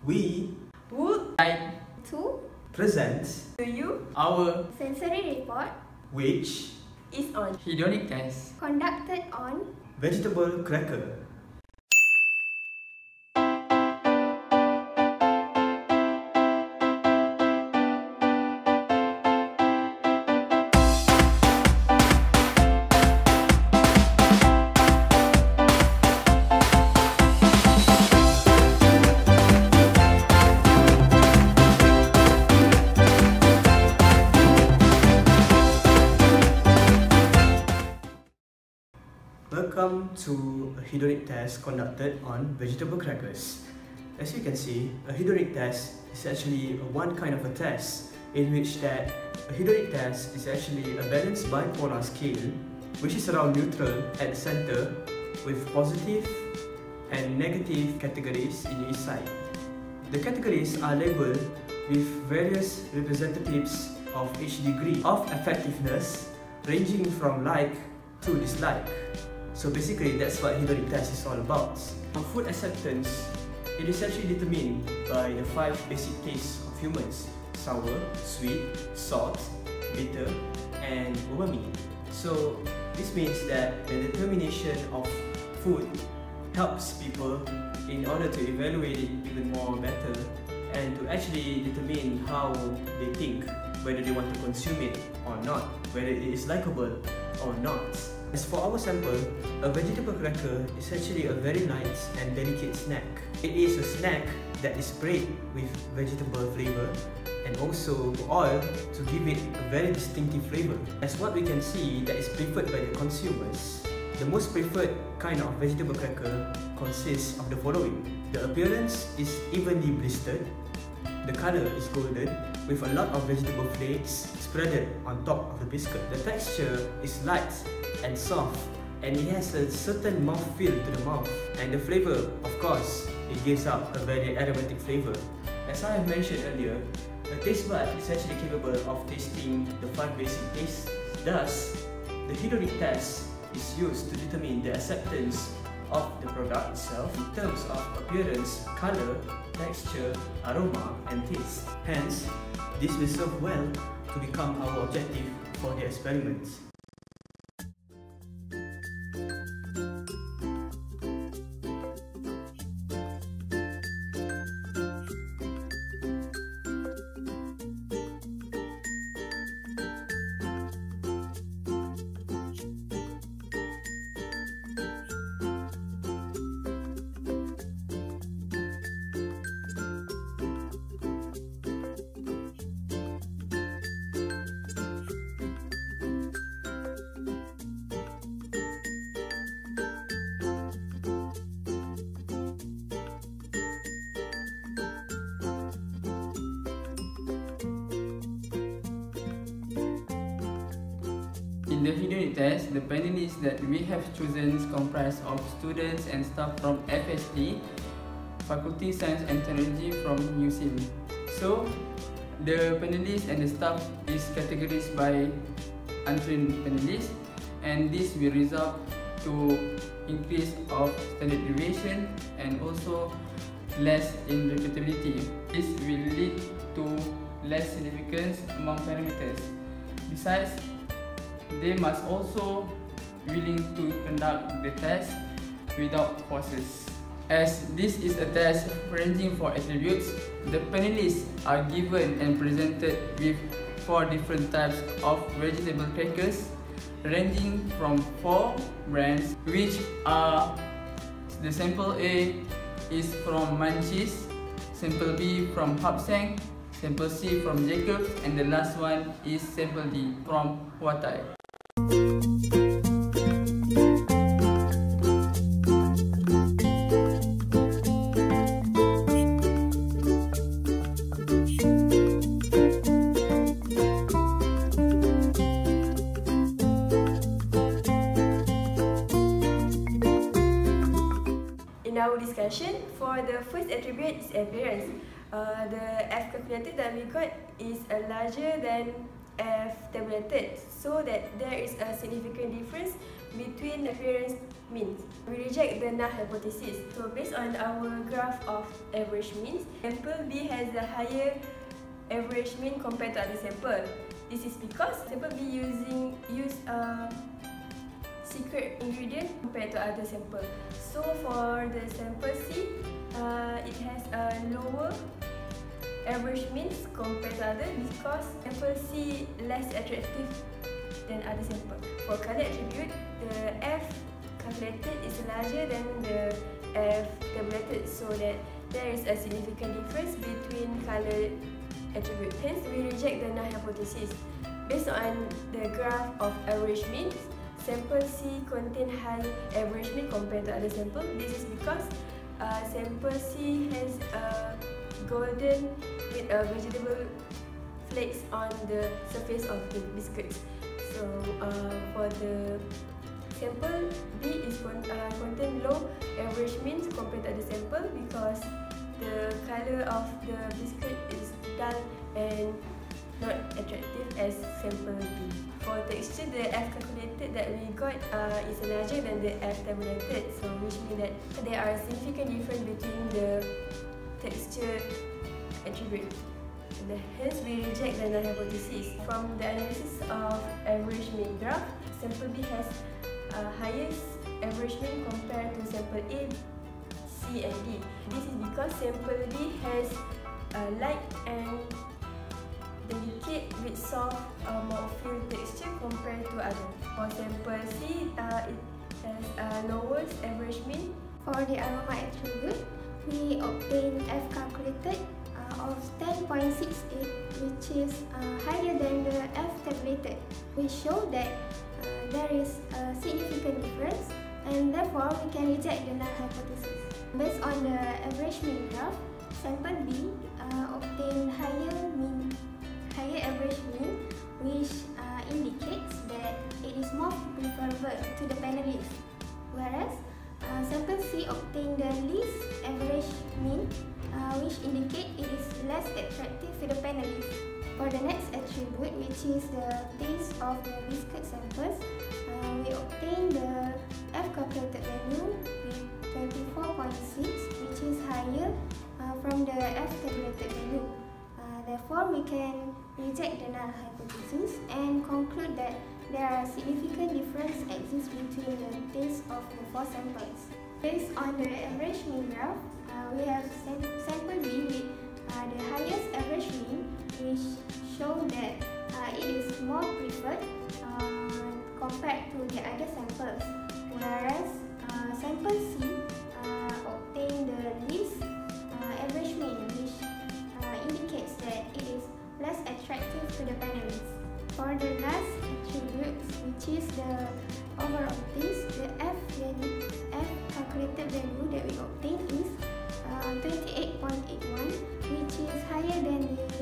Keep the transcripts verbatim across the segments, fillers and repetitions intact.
we would like to present to you our sensory report, which is on hedonic test conducted on vegetable cracker. Welcome to a hedonic test conducted on vegetable crackers. As you can see, a hedonic test is actually one kind of a test in which that a hedonic test is actually a balanced bipolar scale which is around neutral at the center with positive and negative categories in each side. The categories are labeled with various representatives of each degree of effectiveness ranging from like to dislike. So basically, that's what hedonic test is all about. For food acceptance, it is actually determined by the five basic tastes of humans: sour, sweet, salt, bitter, and umami. So this means that the determination of food helps people in order to evaluate it even more better and to actually determine how they think, whether they want to consume it or not, whether it is likable or not. As for our sample, a vegetable cracker is actually a very light and delicate snack. It is a snack that is sprayed with vegetable flavor and also oil to give it a very distinctive flavor. As what we can see that is preferred by the consumers, the most preferred kind of vegetable cracker consists of the following. The appearance is evenly blistered, the color is golden with a lot of vegetable flakes spreaded on top of the biscuit. The texture is light and soft, and it has a certain mouthfeel to the mouth, and the flavor, of course, it gives out a very aromatic flavor. As I have mentioned earlier, a taste bud is actually capable of tasting the five basic tastes. Thus, the hedonic test is used to determine the acceptance of the product itself in terms of appearance, color, texture, aroma, and taste. Hence, this will serve well to become our objective for the experiments. In the hedonic test, the panelists that we have chosen is comprised of students and staff from F S T, Faculty Science and Technology from U S I M. So, the panelists and the staff is categorized by untrained panelists, and this will result to increase of standard deviation and also less in repeatability. This will lead to less significance among parameters. Besides, they must also willing to conduct the test without forces. As this is a test ranging for attributes, the panelists are given and presented with four different types of vegetable crackers ranging from four brands, which are the sample A is from Munchies, sample B from Hapsang, sample C from Jacobs, and the last one is sample D from Huatai. In our discussion, for the first attribute is appearance. Uh, the F calculated that we got is uh, larger than F tabulated, so that there is a significant difference between appearance means. We reject the null hypothesis. So based on our graph of average means, sample B has a higher average mean compared to other sample. This is because sample B using use a secret ingredient compared to other sample. So for the sample C, uh, it has a lower average means compared to other because sample C less attractive than other sample. For color attribute, the F calculated is larger than the F tabulated, so that there is a significant difference between color attribute. Hence, we reject the null hypothesis. Based on the graph of average means, sample C contain high average mean compared to other sample. This is because uh, sample C has a golden with a vegetable flakes on the surface of the biscuits. So uh, for the sample B is con uh, contain low average means compared to the sample because the color of the biscuit is dull and not attractive as sample B. For texture, the F calculated that we got uh, is larger than the F tabulated, so which means that there are significant difference between the texture attribute. And hence, we reject the null hypothesis. From the analysis of average mean graph, sample B has uh, highest average mean compared to sample A, C and D. This is because sample B has uh, light and delicate with soft uh, mouthfeel texture compared to other. For sample C, uh, it has uh, lowest average mean. For the aroma attribute, we obtain F calculated uh, of ten point six eight, which is uh, higher than the F tabulated, which show that uh, there is a significant difference, and therefore we can reject the null hypothesis. Based on the average mean graph, sample B uh, obtain higher mean, higher average mean, which uh, indicates that it is more preferable to the panelists, whereas uh, sample C obtain the least average mean, uh, which indicate it is less attractive to the panelists. For the next attribute, which is the taste of the biscuit samples, uh, we obtain the F calculated value with twenty-four point six, which is higher uh, from the F tabulated value. Uh, therefore, we can reject the null hypothesis and conclude that there are significant difference exists between the taste of the four samples. Based on the average mean graph, uh, we have sam sample B with uh, the highest average mean, which show that uh, it is more preferred uh, compared to the other samples, whereas uh, sample C uh, obtain the least uh, average mean, which uh, indicates that it is less attractive to the panelists. For the last attribute, which is the overall taste, the F value, F calculated value that we obtain is uh, twenty-eight point eight one, which is higher than the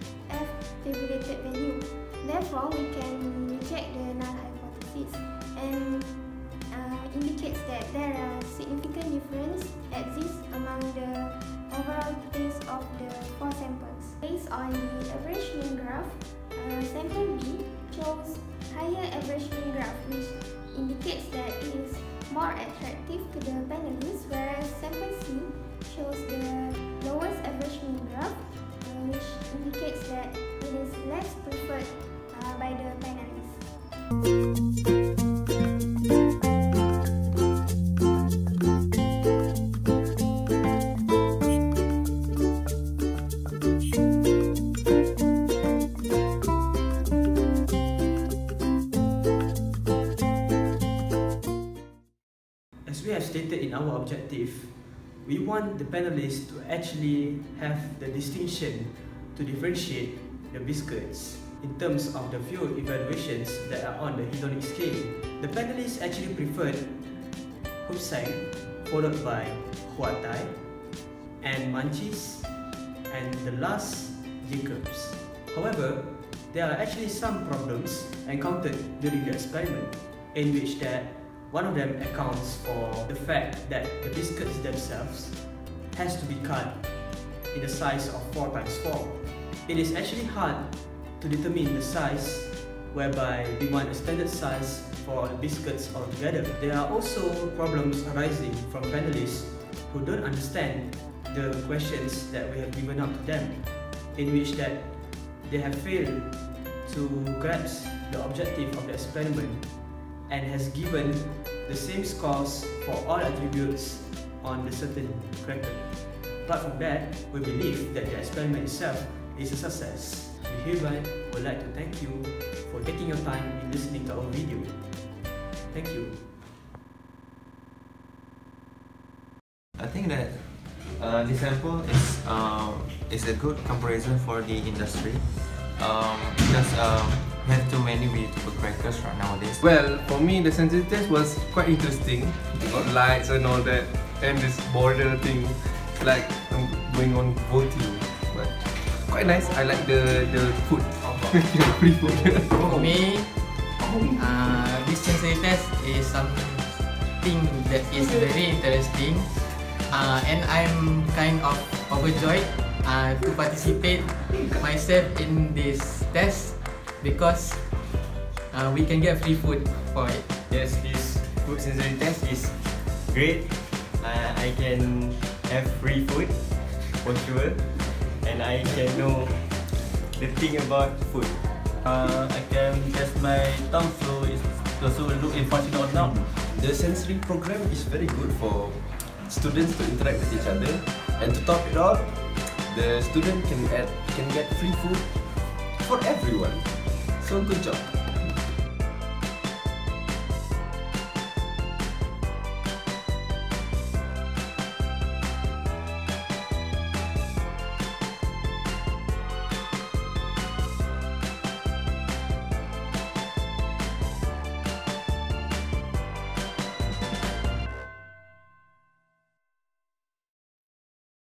F tabulated value. Therefore, we can reject the null hypothesis and uh, indicates that there are significant difference exists among the overall taste of the four samples. Based on the average mean graph, uh, sample B shows higher average mean graph, which indicates that it is more attractive to the panelists, whereas sample C shows the lowest average mean graph, uh, which indicates that it is less preferred uh, by the panelists. As we have stated in our objective, we want the panelists to actually have the distinction to differentiate the biscuits in terms of the few evaluations that are on the hedonic scale. The panelists actually preferred Hupsang, followed by Huatai and Munchies, and the last Jacobs. However, there are actually some problems encountered during the experiment, in which that one of them accounts for the fact that the biscuits themselves has to be cut in the size of four times four. It is actually hard to determine the size, whereby we want a standard size for biscuits altogether. There are also problems arising from panelists who don't understand the questions that we have given out to them, in which that they have failed to grasp the objective of the experiment and has given the same scores for all attributes on the certain cracker. Apart from that, we believe that the experiment itself is a success. We hereby would like to thank you for taking your time in listening to our video. Thank you. I think that uh, this sample is uh, is a good comparison for the industry um, because um, we have too many vegetable crackers right nowadays. Well, for me the sensitivity test was quite interesting. You got lights and all that, and this border thing, like I'm going on voting, but quite nice. I like the the food, free food. For me, uh, this sensory test is something that is very interesting, uh, and I'm kind of overjoyed uh, to participate myself in this test because uh, we can get free food for it. Yes, this food sensory test is great. Uh, I can have free food for sure, and I can know the thing about food. Uh, I can test my tongue, so it's also look in functional or not. The sensory program is very good for students to interact with each other, and to top it off, the student can add, can get free food for everyone. So good job.